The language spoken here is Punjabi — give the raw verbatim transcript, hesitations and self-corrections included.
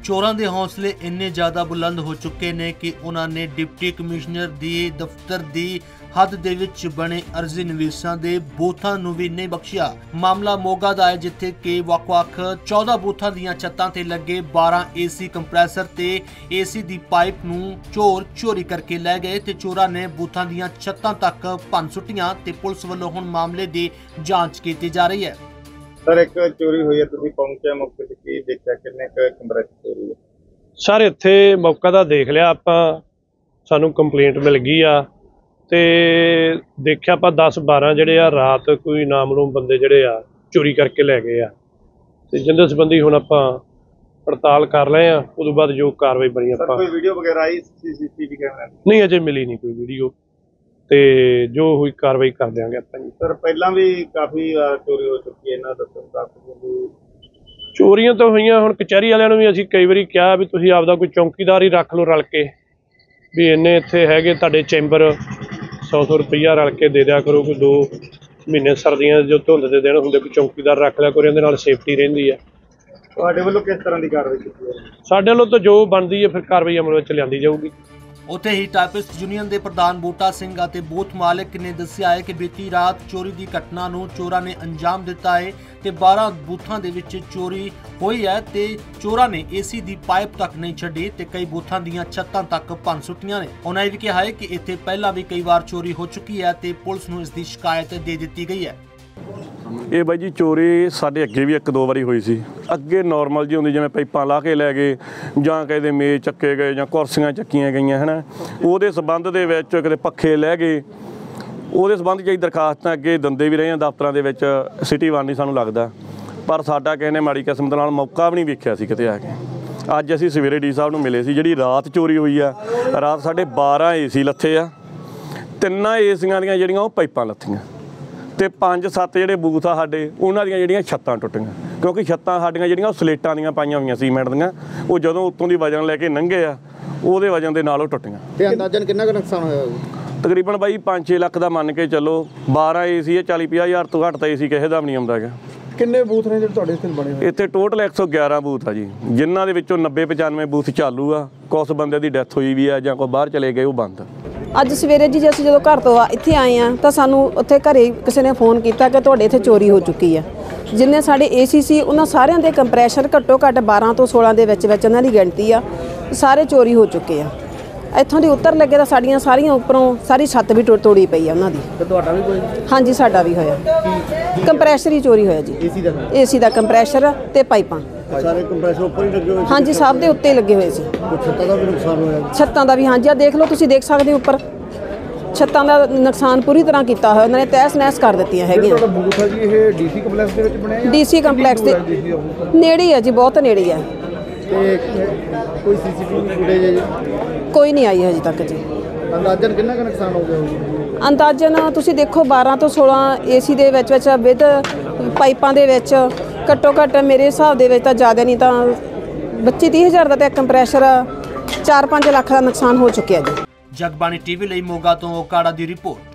चोरां दे हौसले इन्ने ज़्यादा बुलंद हो चुके ने कि उन्होंने डिप्टी कमिश्नर दी दफ्तर दी हद दे विच बने अर्जी निवेशां दे बूथां नूं भी नहीं बख्शिया। मामला मोगा दा है जिथे कि वख-वख चौदह बूथां दीयां छत्तां ते लगे बारह एसी कंप्रैसर ते एसी दी पाइप नूं चोर चोरी करके लै गए ते चोरां ने बूथां दीयां छत्तां तक भंन सुट्टियां ते पुलिस वल्लों हुण मामले दी जांच कीती जा रही है। सर एक चोरी हुई है, तुसीं पहुंचे मौके ते की देखिया, किन्ने क कंप्रेसर चोरी है? सर इत्थे मौका तो देख लिया आपां, सानू कंप्लेंट मिल गई आ ते देखिया आपां दस बारह जिहड़े आ रात कोई नामलूम बंदे जिहड़े आ चोरी करके लै गए आ ते जिंदे संबंधी हुण आपां पड़ताल कर रहे हैं। उस बाद जो कार्रवाई बनी आपां कोई वीडियो वगैरह आई सीसीटीवी कैमरा नहीं अजे मिली नहीं कोई वीडियो ते जो हुई कार्रवाई कर देंगे आपां जी। सर पहला भी काफ़ी चोरी हो चुकी है, इन्हां दस्सण मुताबिक चोरियां तो हुईयां। हुण कचहरी वालियां नूं भी असीं कई वारी कहा भी तुसीं आपदा कोई चौकीदार ही रख लो रल के, भी इन्ने इत्थे हैगे तुहाडे चैंबर सौ सौ रुपया रल के दे दिया करो, कोई दो महीने सर्दियां जो धुंद दे दिन हुंदे कोई चौकीदार रख लिया करो, इहदे नाल सेफ्टी रहिंदी है। तुहाडे वल्लों किस तरह की कार्रवाई कीती है? साडे वल्लों तो जो बनदी है फिर कार्रवाई अमल विच लिआंदी जाऊगी। उत्थे ही टाइपिस्ट यूनियन के प्रधान बूटा सिंह और बूथ मालिक ने दस्सिया है कि बीती रात चोरी की घटना नूं चोरां ने अंजाम दिता है ते बारह बूथां दे विच चोरी हुई है ते चोरां ने एसी दी पाइप तक नहीं छड्डी ते कई बूथां दीयां छत्तां तक भंन सुट्टियां ने। उन्होंने भी कहा है कि इत्थे पहला भी कई बार चोरी हो चुकी है ते पुलिस नूं इसदी शिकायत दे दित्ती गई है। ਇਹ ਬਾਈ ਜੀ ਚੋਰੀ ਸਾਡੇ ਅੱਗੇ ਵੀ ਇੱਕ ਦੋ ਵਾਰੀ ਹੋਈ ਸੀ। ਅੱਗੇ ਨਾਰਮਲ ਜੀ ਹੁੰਦੀ ਜਿਵੇਂ ਪਾਈਪਾਂ ਲਾ ਕੇ ਲੈ ਗਏ ਜਾਂ ਕਿਸੇ ਮੇਜ਼ ਚੱਕੇ ਗਏ ਜਾਂ ਕੁਰਸੀਆਂ ਚੱਕੀਆਂ ਗਈਆਂ ਹੈ ਨਾ, ਉਹਦੇ ਸਬੰਧ ਦੇ ਵਿੱਚ ਕਿਤੇ ਪੱਖੇ ਲੈ ਗਏ, ਉਹਦੇ ਸਬੰਧ 'ਚ ਦਰਖਾਸਤਾਂ ਅੱਗੇ ਦਿੰਦੇ ਵੀ ਰਹੇ ਹਾਂ ਦਫ਼ਤਰਾਂ ਦੇ ਵਿੱਚ। ਸਿਟੀ ਵਨ ਨਹੀਂ ਸਾਨੂੰ ਲੱਗਦਾ, ਪਰ ਸਾਡਾ ਕਿਸੇ ਨੇ ਮਾੜੀ ਕਿਸਮਤ ਨਾਲ ਮੌਕਾ ਵੀ ਨਹੀਂ ਵੇਖਿਆ ਸੀ ਕਿਤੇ ਆ ਕੇ। ਅੱਜ ਅਸੀਂ ਸਵੇਰੇ ਡੀ ਸਾਹਿਬ ਨੂੰ ਮਿਲੇ ਸੀ। ਜਿਹੜੀ ਰਾਤ ਚੋਰੀ ਹੋਈ ਆ, ਰਾਤ ਸਾਡੇ ਬਾਰ੍ਹਾਂ ਏ ਸੀ ਲੱਥੇ ਆ, ਤਿੰਨਾਂ ਏਸੀਆਂ ਦੀਆਂ ਜਿਹੜੀਆਂ ਉਹ ਪਾਈਪਾਂ ਲੱਥੀਆਂ ਤੇ ਪੰਜ ਸੱਤ ਜਿਹੜੇ ਬੂਥ ਆ ਸਾਡੇ ਉਹਨਾਂ ਦੀਆਂ ਜਿਹੜੀਆਂ ਛੱਤਾਂ ਟੁੱਟੀਆਂ, ਕਿਉਂਕਿ ਛੱਤਾਂ ਸਾਡੀਆਂ ਜਿਹੜੀਆਂ ਉਹ ਸਲੇਟਾਂ ਦੀਆਂ ਪਾਈਆਂ ਹੋਈਆਂ ਸੀਮੈਂਟ ਦੀਆਂ, ਉਹ ਜਦੋਂ ਉੱਤੋਂ ਦੀ ਵਜਨ ਲੈ ਕੇ ਲੰਘੇ ਆ ਉਹਦੇ ਵਜਨ ਦੇ ਨਾਲ ਉਹ ਟੁੱਟੀਆਂ। ਤੇ ਅੰਦਾਜ਼ਨ ਕਿੰਨਾ ਕੁ ਨੁਕਸਾਨ ਹੋਇਆ? ਤਕਰੀਬਨ ਬਾਈ ਪੰਜ ਛੇ ਲੱਖ ਦਾ ਮੰਨ ਕੇ ਚੱਲੋ। ਬਾਰ੍ਹਾਂ ਏ ਸੀ, ਚਾਲੀ ਪੰਜਾਹ ਹਜ਼ਾਰ ਤੋਂ ਘੱਟ ਤਾਂ ਏ ਸੀ ਕਿਸੇ ਦਾ ਵੀ ਨਹੀਂ ਆਉਂਦਾ ਹੈਗਾ। ਕਿੰਨੇ ਬੂਥ ਨੇ ਜਿਹੜੇ ਤੁਹਾਡੇ ਇੱਥੇ ਬਣੇ ਹੋਏ? ਇੱਥੇ ਟੋਟਲ ਇੱਕ ਸੌ ਗਿਆਰਾਂ ਬੂਥ ਆ ਜੀ, ਜਿਨ੍ਹਾਂ ਦੇ ਵਿੱਚੋਂ ਨੱਬੇ ਪਚਾਨਵੇਂ ਬੂਥ ਚਾਲੂ ਆ। ਕੁਛ ਬੰਦੇ ਦੀ ਡੈਥ ਹੋਈ ਵੀ ਆ ਜਾਂ ਕੋਈ ਬਾਹਰ ਚਲੇ ਗਏ, ਉਹ ਬੰਦ। ਅੱਜ ਸਵੇਰੇ ਜੀ ਅਸੀਂ ਜਦੋਂ ਘਰ ਤੋਂ ਇੱਥੇ ਆਏ ਆ ਤਾਂ ਸਾਨੂੰ ਉੱਥੇ ਘਰੇ ਕਿਸੇ ਨੇ ਫੋਨ ਕੀਤਾ ਕਿ ਤੁਹਾਡੇ ਇੱਥੇ ਚੋਰੀ ਹੋ ਚੁੱਕੀ ਆ। ਜਿੰਨੇ ਸਾਡੇ ਏਸੀ ਸੀ ਉਹਨਾਂ ਸਾਰਿਆਂ ਦੇ ਕੰਪਰੈਸ਼ਰ ਘੱਟੋ ਘੱਟ ਬਾਰ੍ਹਾਂ ਤੋਂ ਸੋਲਾਂ ਦੇ ਵਿੱਚ ਵਿੱਚ ਉਹਨਾਂ ਦੀ ਗਿਣਤੀ ਆ, ਸਾਰੇ ਚੋਰੀ ਹੋ ਚੁੱਕੇ ਆ। ਇੱਥੋਂ ਦੀ ਉੱਤਰ ਲੱਗੇ ਤਾਂ ਸਾਡੀਆਂ ਸਾਰੀਆਂ ਉੱਪਰੋਂ ਸਾਰੀ ਛੱਤ ਵੀ ਟੁੱਟ ਤੋੜੀ ਪਈ ਆ ਉਹਨਾਂ ਦੀ। ਤੇ ਤੁਹਾਡਾ ਵੀ ਕੋਈ? ਹਾਂਜੀ ਸਾਡਾ ਵੀ ਹੋਇਆ, ਕੰਪਰੈਸ਼ਰ ਹੀ ਚੋਰੀ ਹੋਇਆ ਜੀ। ਏਸੀ ਦਾ ਏਸੀ ਦਾ ਕੰਪਰੈਸ਼ਰ ਤੇ ਪਾਈਪਾਂ ਸਾਰੇ ਕੰਪਰੈਸਰ ਉੱਪਰ ਹੀ ਲੱਗੇ ਹੋਏ? ਹਾਂਜੀ ਸਭ ਦੇ ਉੱਤੇ ਲੱਗੇ ਹੋਏ ਸੀ। ਛੱਤਾਂ ਦਾ ਵੀ ਨੁਕਸਾਨ ਹੋਇਆ? ਛੱਤਾਂ ਦਾ ਵੀ ਹਾਂਜੀ, ਆ ਦੇਖ ਲਓ ਤੁਸੀਂ, ਦੇਖ ਸਕਦੇ ਹੋ ਉੱਪਰ ਛੱਤਾਂ ਦਾ ਨੁਕਸਾਨ ਪੂਰੀ ਤਰ੍ਹਾਂ ਕੀਤਾ ਹੋਇਆ ਉਹਨਾਂ ਨੇ, ਤਹਿਸ ਨਹਿਸ ਕਰ ਦਿੱਤੀਆਂ ਹੈਗੀਆਂ। ਤੁਹਾਡਾ ਬੂਥ ਹੈ ਜੀ ਇਹ ਡੀਸੀ ਕੰਪਲੈਕਸ ਦੇ ਵਿੱਚ ਬਣਿਆ? ਡੀਸੀ ਕੰਪਲੈਕਸ ਦੇ ਨੇੜੇ ਆ ਜੀ, ਬਹੁਤ ਨੇੜੇ ਆ। ਤੇ ਕੋਈ ਸੀਸੀਟੀਵੀ ਫੁਟੇਜ ਹੈ ਜੀ? ਕੋਈ ਨਹੀਂ ਆਈ ਹਜੇ ਤੱਕ ਜੀ। ਅੰਦਾਜ਼ਨ ਕਿੰਨਾ ਕੁ ਨੁਕਸਾਨ ਹੋ ਗਿਆ ਹੋਊਗਾ? ਅੰਦਾਜ਼ਨ ਤੁਸੀਂ ਦੇਖੋ ਬਾਰ੍ਹਾਂ ਤੋਂ ਸੋਲਾਂ ਏਸੀ ਦੇ ਵਿੱਚ ਵਿੱਚ ਵਿਦ ਪਾਈਪਾਂ ਦੇ ਵਿੱਚ ਘੱਟੋ ਘੱਟ ਮੇਰੇ ਹਿਸਾਬ ਦੇ ਵਿੱਚ ਤਾਂ ਜ਼ਿਆਦਾ ਨਹੀਂ ਤਾਂ ਪੱਚੀ ਤੀਹ ਹਜ਼ਾਰ ਦਾ ਤਾਂ ਕੰਪਰੈਸ਼ਰ ਚਾਰ ਪੰਜ ਲੱਖ ਦਾ ਨੁਕਸਾਨ ਹੋ ਚੁੱਕਿਆ ਜੀ। ਜਗਬਾਣੀ ਟੀਵੀ ਲਈ ਮੋਗਾ ਤੋਂ ਕਾੜਾ ਦੀ ਰਿਪੋਰਟ।